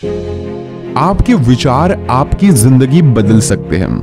आपके विचार आपकी जिंदगी बदल सकते हैं।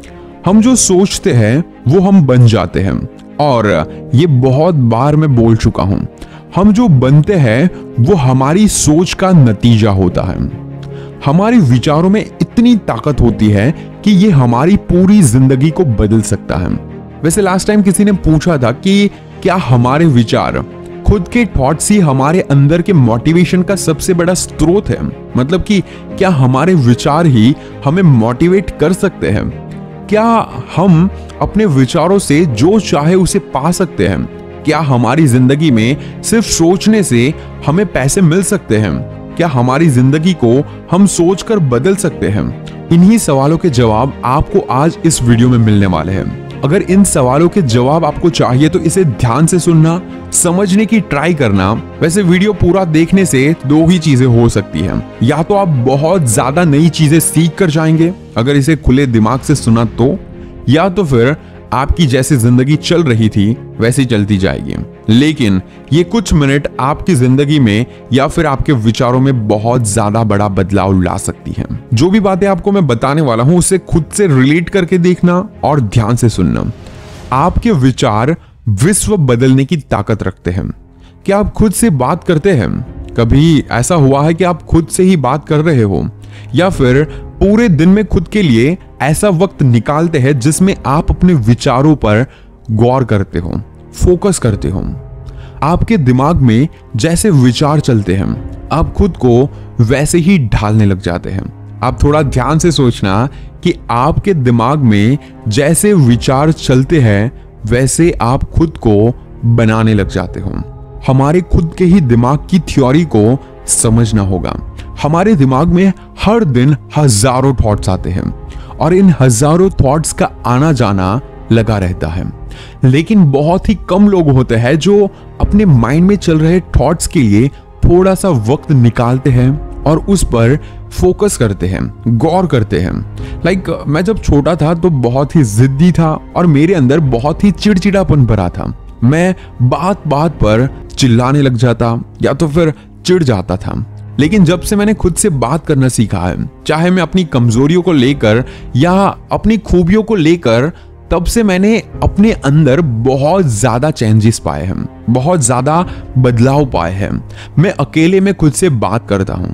हम जो सोचते हैं वो हम बन जाते हैं, और ये बहुत बार मैं बोल चुका हूं। हम जो बनते हैं वो हमारी सोच का नतीजा होता है। हमारे विचारों में इतनी ताकत होती है कि ये हमारी पूरी जिंदगी को बदल सकता है। वैसे लास्ट टाइम किसी ने पूछा था कि क्या हमारे विचार, खुद के थॉट्स ही हमारे अंदर के मोटिवेशन का सबसे बड़ा स्रोत है? मतलब कि क्या हमारे विचार ही हमें मोटिवेट कर सकते हैं? क्या हम अपने विचारों से जो चाहे उसे पा सकते हैं? क्या हमारी जिंदगी में सिर्फ सोचने से हमें पैसे मिल सकते हैं? क्या हमारी जिंदगी को हम सोचकर बदल सकते हैं? इन्हीं सवालों के जवाब आपको आज इस वीडियो में मिलने वाले हैं। अगर इन सवालों के जवाब आपको चाहिए तो इसे ध्यान से सुनना, समझने की ट्राई करना। वैसे वीडियो पूरा देखने से दो ही चीजें हो सकती हैं। या तो आप बहुत ज्यादा नई चीजें सीख कर जाएंगे अगर इसे खुले दिमाग से सुना तो, या तो फिर आपकी जैसी जिंदगी चल रही थी वैसी चलती जाएगी। लेकिन ये कुछ मिनट आपकी जिंदगी में या फिर आपके विचारों में बहुत ज्यादा बड़ा बदलाव ला सकती हैं। जो भी बातें आपको मैं बताने वाला हूं उसे खुद से रिलेट करके देखना और ध्यान से सुनना। आपके विचार विश्व बदलने की ताकत रखते हैं। क्या आप खुद से बात करते हैं? कभी ऐसा हुआ है कि आप खुद से ही बात कर रहे हो, या फिर पूरे दिन में खुद के लिए ऐसा वक्त निकालते हैं जिसमें आप अपने विचारों पर गौर करते हो, फोकस करते हो? आपके दिमाग में जैसे विचार चलते हैं आप खुद को वैसे ही ढालने लग जाते हैं। आप थोड़ा ध्यान से सोचना कि आपके दिमाग में जैसे विचार चलते हैं वैसे आप खुद को बनाने लग जाते हो। हमारे खुद के ही दिमाग की थ्योरी को समझना होगा। हमारे दिमाग में हर दिन हजारों थॉट्स आते हैं और इन हजारों थॉट्स का आना जाना लगा रहता है, लेकिन बहुत ही कम लोग होते हैं जो अपने माइंड में चल रहे थॉट्स के लिए थोड़ा सा वक्त निकालते हैं और उस पर फोकस करते हैं, गौर करते हैं। मैं जब छोटा था तो बहुत ही जिद्दी था और मेरे अंदर बहुत ही चिड़चिड़ापन भरा था। मैं बात बात पर चिल्लाने लग जाता या तो फिर चिढ़ जाता था। लेकिन जब से मैंने खुद से बात करना सीखा है, चाहे मैं अपनी कमजोरियों को लेकर या अपनी खूबियों को लेकर, तब से मैंने अपने अंदर बहुत ज्यादा चेंजेस पाए हैं, बहुत ज्यादा बदलाव पाए हैं। मैं अकेले में खुद से बात करता हूं,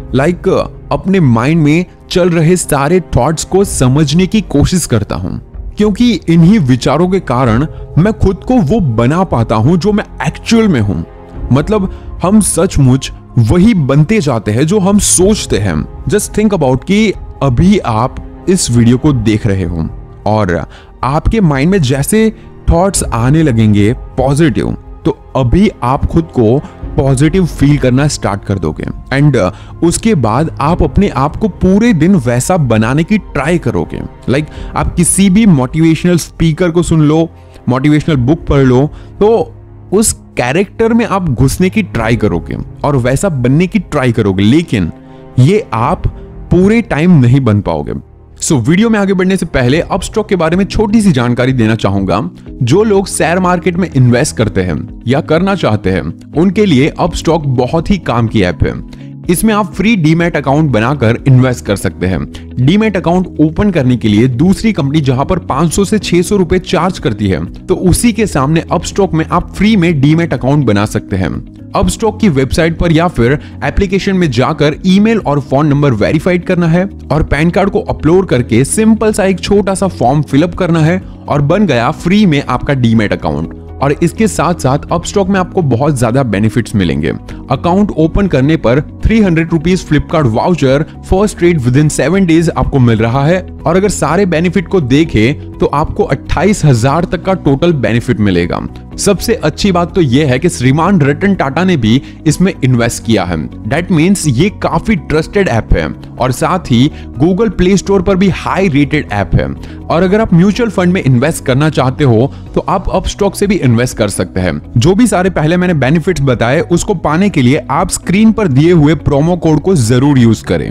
अपने माइंड में चल रहे सारे थॉट्स को समझने की कोशिश करता हूं, क्योंकि इन्हीं विचारों के कारण मैं खुद को वो बना पाता हूं जो मैं एक्चुअल में हूं। मतलब हम सचमुच वही बनते जाते हैं जो हम सोचते हैं। जस्ट थिंक अबाउट कि अभी आप इस वीडियो को देख रहे हो और आपके माइंड में जैसे थॉट्स आने लगेंगे पॉजिटिव, तो अभी आप खुद को पॉजिटिव फील करना स्टार्ट कर दोगे एंड उसके बाद आप अपने आप को पूरे दिन वैसा बनाने की ट्राई करोगे। आप किसी भी मोटिवेशनल स्पीकर को सुन लो, मोटिवेशनल बुक पढ़ लो, तो उस कैरेक्टर में आप घुसने की ट्राई करोगे और वैसा बनने की ट्राई करोगे, लेकिन ये आप पूरे टाइम नहीं बन पाओगे। वीडियो में आगे बढ़ने से पहले अपस्टॉक के बारे में छोटी सी जानकारी देना चाहूंगा। जो लोग शेयर मार्केट में इन्वेस्ट करते हैं या करना चाहते हैं उनके लिए अपस्टॉक बहुत ही काम की ऐप है। इसमें आप फ्री डीमैट अकाउंट बनाकर इन्वेस्ट कर सकते हैं। डीमैट अकाउंट ओपन करने के लिए दूसरी कंपनी जहां पर 500 से 600 रुपए चार्ज करती है, तो उसी के सामने अपस्टॉक में आप फ्री में डीमैट अकाउंट बना सकते हैं। अपस्टॉक की वेबसाइट पर या फिर एप्लीकेशन में जाकर ईमेल और फोन नंबर वेरीफाइड करना है और पैन कार्ड को अपलोड करके सिंपल सा एक छोटा सा फॉर्म फिलअप करना है और बन गया फ्री में आपका डीमैट अकाउंट। और इसके साथ साथ अपस्टॉक में आपको बहुत ज्यादा बेनिफिट्स मिलेंगे। अकाउंट ओपन करने पर 300 rupees Flipkart voucher first trade within 7 days आपको मिल रहा है। और अगर सारे बेनिफिट को देखें तो आपको 28,000 तक का टोटल बेनिफिट मिलेगा। सबसे अच्छी बात तो यह है कि श्रीमान रतन टाटा ने भी इसमें इन्वेस्ट किया है। दैट मीन्स ये काफी ट्रस्टेड ऐप है और साथ ही गूगल प्ले स्टोर पर भी हाई रेटेड ऐप है। और अगर आप म्यूचुअल फंड में इन्वेस्ट करना चाहते हो तो आप अपस्टॉक से भी इन्वेस्ट कर सकते हैं। जो भी सारे पहले मैंने बेनिफिट्स बताए उसको पाने के लिए आप स्क्रीन पर दिए हुए प्रोमो कोड को जरूर यूज करें।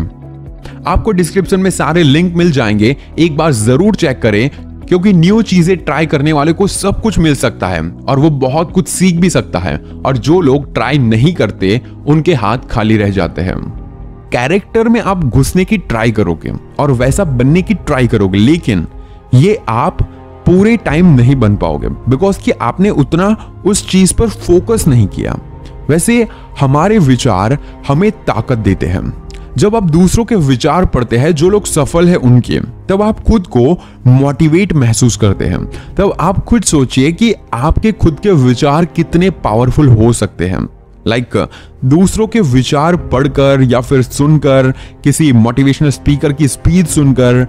आपको डिस्क्रिप्शन में सारे लिंक मिल जाएंगे, एक बार जरूर चेक करें, क्योंकि न्यू चीजें ट्राई करने वाले को सब कुछ मिल सकता है और वो बहुत कुछ सीख भी सकता है। और जो लोग ट्राई नहीं करते उनके हाथ खाली रह जाते हैं। कैरेक्टर में आप घुसने की ट्राई करोगे और वैसा बनने की ट्राई करोगे, लेकिन ये आप पूरे टाइम नहीं बन पाओगे, बिकॉज कि आपने उतना उस चीज पर फोकस नहीं किया। वैसे हमारे विचार हमें ताकत देते हैं। जब आप दूसरों के विचार पढ़ते हैं, जो लोग सफल है उनके, तब आप खुद को मोटिवेट महसूस करते हैं। तब आप खुद सोचिए कि आपके खुद के विचार कितने पावरफुल हो सकते हैं। दूसरों के विचार पढ़कर या फिर सुनकर, किसी मोटिवेशनल स्पीकर की स्पीच सुनकर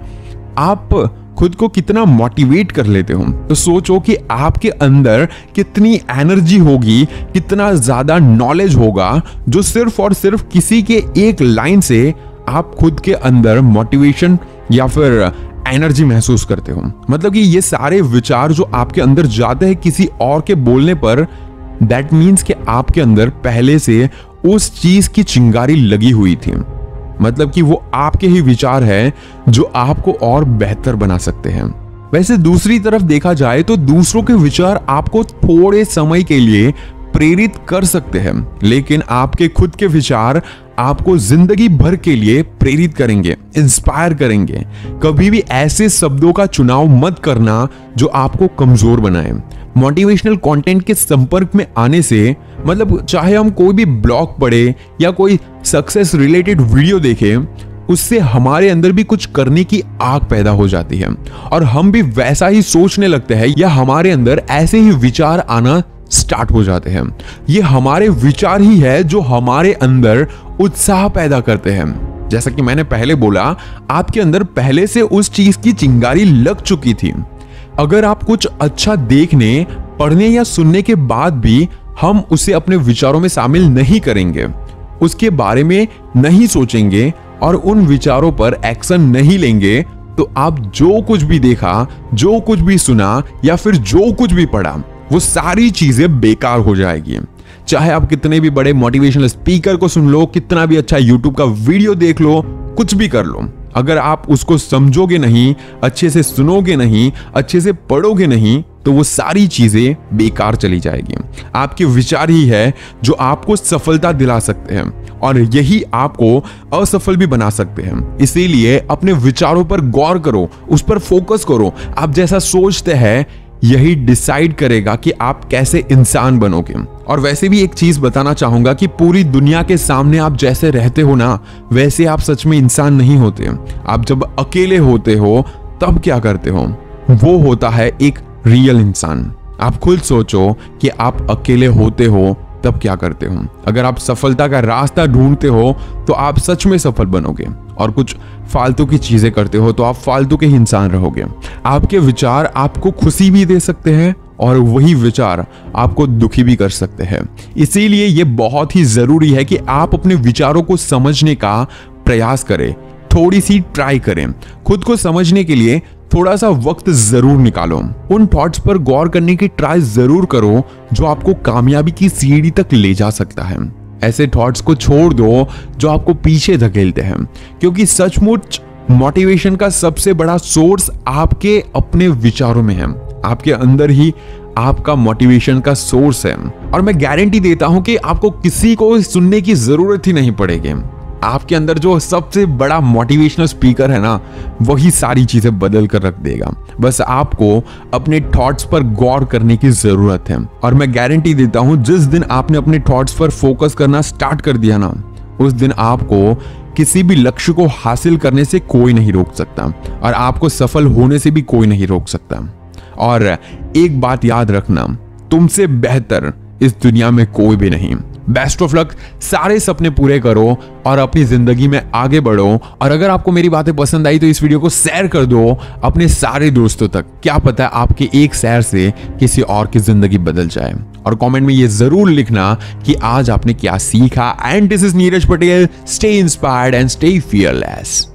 आप खुद को कितना मोटिवेट कर लेते हो। तो सोचो कि आपके अंदर कितनी एनर्जी होगी, कितना ज्यादा नॉलेज होगा, जो सिर्फ और सिर्फ किसी के एक लाइन से आप खुद के अंदर मोटिवेशन या फिर एनर्जी महसूस करते हो। मतलब कि ये सारे विचार जो आपके अंदर जाते हैं किसी और के बोलने पर, दैट मीन्स कि आपके अंदर पहले से उस चीज की चिंगारी लगी हुई थी। मतलब कि वो आपके ही विचार हैं जो आपको और बेहतर बना सकते हैं। वैसे दूसरी तरफ देखा जाए तो दूसरों के विचार आपको थोड़े समय के लिए प्रेरित कर सकते हैं, लेकिन आपके खुद के विचार आपको जिंदगी भर के लिए प्रेरित करेंगे, इंस्पायर करेंगे। कभी भी ऐसे शब्दों का चुनाव मत करना जो आपको कमजोर बनाए। मोटिवेशनल कंटेंट के संपर्क में आने से, मतलब चाहे हम कोई भी ब्लॉग पढ़े या कोई सक्सेस रिलेटेड वीडियो देखें, उससे हमारे अंदर भी कुछ करने की आग पैदा हो जाती है और हम भी वैसा ही सोचने लगते हैं, या हमारे अंदर ऐसे ही विचार आना स्टार्ट हो जाते हैं। ये हमारे विचार ही है जो हमारे अंदर उत्साह पैदा करते हैं। जैसा कि मैंने पहले बोला, आपके अंदर पहले से उस चीज की चिंगारी लग चुकी थी। अगर आप कुछ अच्छा देखने, पढ़ने या सुनने के बाद भी हम उसे अपने विचारों में शामिल नहीं करेंगे, उसके बारे में नहीं सोचेंगे और उन विचारों पर एक्शन नहीं लेंगे, तो आप जो कुछ भी देखा, जो कुछ भी सुना या फिर जो कुछ भी पढ़ा, वो सारी चीजें बेकार हो जाएगी। चाहे आप कितने भी बड़े मोटिवेशनल स्पीकर को सुन लो, कितना भी अच्छा यूट्यूब का वीडियो देख लो, कुछ भी कर लो, अगर आप उसको समझोगे नहीं, अच्छे से सुनोगे नहीं, अच्छे से पढ़ोगे नहीं, तो वो सारी चीजें बेकार चली जाएगी। आपके विचार ही है जो आपको सफलता दिला सकते हैं और यही आपको असफल भी बना सकते हैं। इसीलिए अपने विचारों पर गौर करो, उस पर फोकस करो। आप जैसा सोचते हैं यही डिसाइड करेगा कि आप कैसे इंसान बनोगे। और वैसे भी एक चीज बताना चाहूंगा कि पूरी दुनिया के सामने आप जैसे रहते हो ना, वैसे आप सच में इंसान नहीं होते। आप जब अकेले होते हो तब क्या करते हो, वो होता है एक रियल इंसान। आप खुद सोचो कि आप अकेले होते हो तब क्या करते हो। अगर आप सफलता का रास्ता ढूंढते हो तो आप सच में सफल बनोगे, और कुछ फालतू की चीजें करते हो तो आप फालतू के ही इंसान रहोगे। आपके विचार आपको खुशी भी दे सकते हैं और वही विचार आपको दुखी भी कर सकते हैं। इसीलिए ये बहुत ही जरूरी है कि आप अपने विचारों को समझने का प्रयास करें, थोड़ी सी ट्राई करें। खुद को समझने के लिए थोड़ा सा वक्त जरूर निकालो। उन थॉट्स पर गौर करने की ट्राई जरूर करो जो आपको कामयाबी की सीढ़ी तक ले जा सकता है। ऐसे थॉट्स को छोड़ दो जो आपको पीछे धकेलते हैं, क्योंकि सचमुच मोटिवेशन का सबसे बड़ा सोर्स आपके अपने विचारों में है। आपके अंदर ही आपका मोटिवेशन का सोर्स है, और मैं गारंटी देता हूं कि आपको किसी को सुनने की जरूरत ही नहीं पड़ेगी। आपके अंदर जो सबसे बड़ा मोटिवेशनल स्पीकर है ना, वही सारी चीजें बदल कर रख देगा। बस आपको अपने थॉट्स पर गौर करने की जरूरत है, और मैं गारंटी देता हूं जिस दिन आपने अपने थॉट्स पर फोकस करना स्टार्ट कर दिया ना, उस दिन आपको किसी भी लक्ष्य को हासिल करने से कोई नहीं रोक सकता, और आपको सफल होने से भी कोई नहीं रोक सकता। और एक बात याद रखना, तुमसे बेहतर इस दुनिया में कोई भी नहीं। बेस्ट ऑफ लक, सारे सपने पूरे करो और अपनी जिंदगी में आगे बढ़ो। और अगर आपको मेरी बातें पसंद आई तो इस वीडियो को शेयर कर दो अपने सारे दोस्तों तक। क्या पता है आपके एक शेयर से किसी और की जिंदगी बदल जाए। और कमेंट में ये जरूर लिखना कि आज आपने क्या सीखा। And this is Neeraj Patel. Stay inspired and stay fearless.